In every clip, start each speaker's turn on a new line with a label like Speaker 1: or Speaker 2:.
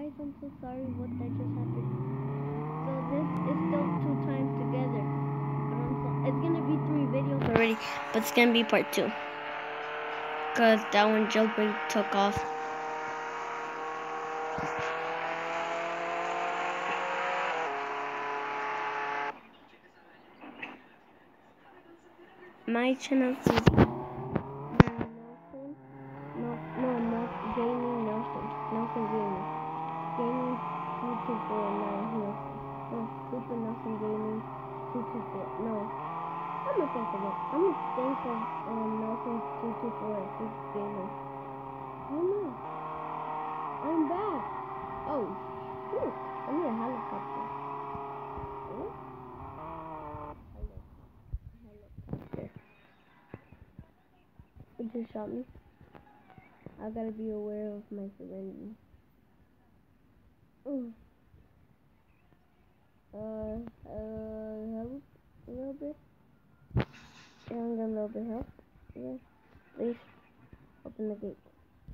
Speaker 1: guys, I'm so sorry what that just happened. So this is still 2 times together. But it's gonna be 3 videos already, but it's gonna be part 2. Cause that one jailbreak took off. My channel is Gaming Nelson. Nelson Gaming. Gaming 2249 Nelson. No, Super Nelson Gaming 224. No. I'm gonna think of it. I'm gonna think of Nelson 224 Super Gaming. Oh no. I'm back. Oh shoot. I need a helicopter. Oh? Helicopter. It just shot me. I gotta be aware of my surroundings. Help a little bit. Yeah, I'm gonna a little bit help. Yeah, please open the gate.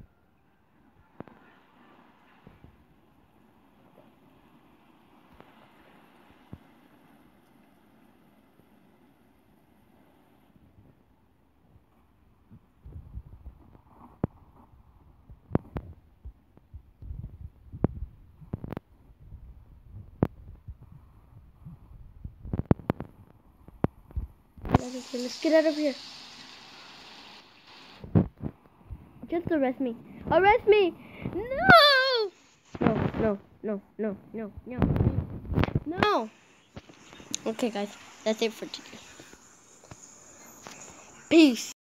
Speaker 1: Let's get out of here. Just arrest me. Arrest me! No! No! Okay, guys. That's it for today. Peace.